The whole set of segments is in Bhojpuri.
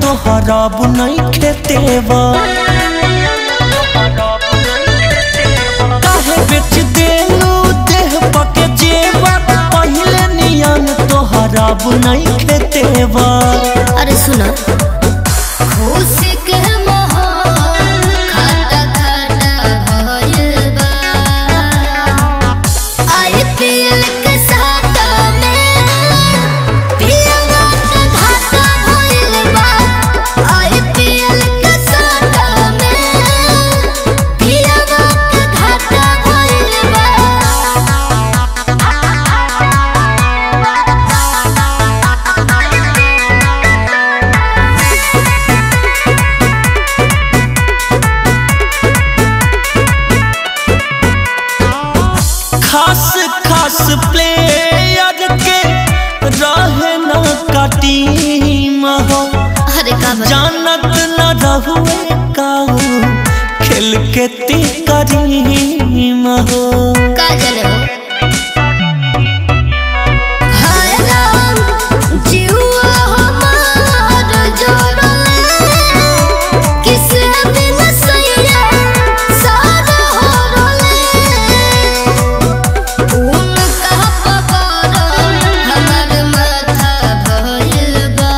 तोहरा बुनाई खेतेवा काहे बेच देलू देह पके जेवा पहले नियन तोहरा बुनाई खेतेवा। अरे सुना खुशी के माहौल खटा खटा भइल बा आईपीएल के साथ में पियवा के घाटा भइल बा आईपीएल के साथ में पियवा के घाटा भइल बा। खास खास प्लेयर के रहे न का टीम हो अरे का जानत न रहुए काऊ खेल के ती करीम हो का जले हो हाय राम जीवा हमार जोड़ले किसे बिन सैया सारा हो रोले उनका पकड़ हमार माथा भइल बा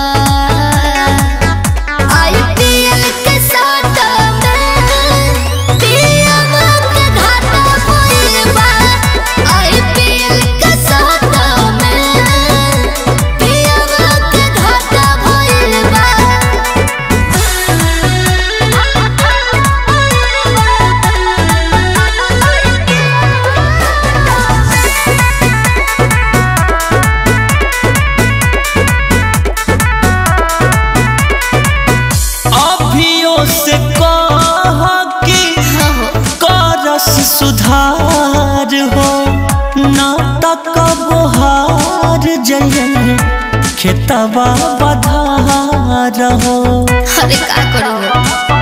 आईपीएल के साथ में पियवा के घाटा भइल बा आईपीएल के साथ में पियवा के घाटा भइल बा। अभियो से कह कि करस सुधार हो ना तक बोहार जइए खेतवा बधार हो। अरे का करू